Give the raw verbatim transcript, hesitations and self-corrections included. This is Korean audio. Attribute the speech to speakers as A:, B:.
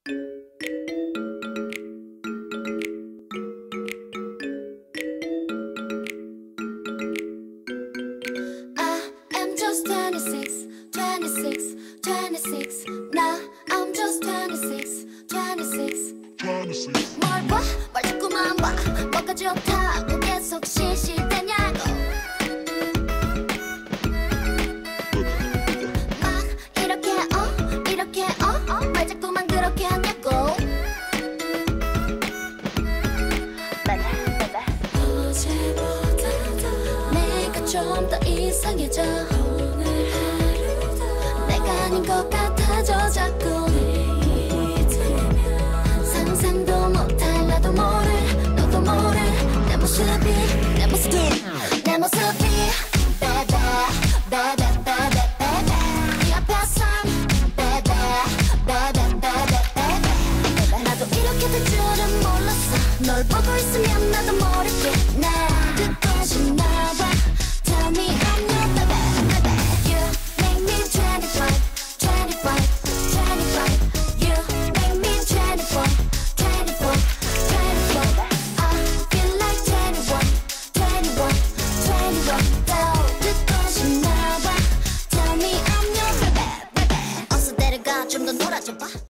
A: Just twenty-six, twenty-six, twenty-six. Now I'm just twenty-six, twenty-six. 뭘 봐? 뭘 자꾸만 봐. 뭐가 좋다고 계속 실실대냐고. 막 이렇게 어 이렇게 어 뭘 자꾸만 그렇게 하냐고. 어제보다 내가 좀 더 이상해져. 내가 아닌 것 같아져 자꾸. 상상도 못할 나도 모를 너도 모를 내 모습이 내 모습이 내 모습이 baby baby baby baby 네 앞에선 baby baby baby baby 나도 이렇게 될 줄은 몰랐어. 널 보고 있으면 나도 모르게 나 듣고 싶나 봐. Tell me I'm your baby baby. You make me twenty-five, twenty-five, twenty-five. You make me twenty-four, twenty-four, twenty-four. I feel like twenty-one, twenty-one, twenty-one. 또 듣고 싶나 봐. Tell me I'm your baby baby. 어서 데려가 좀 더 놀아줘 봐.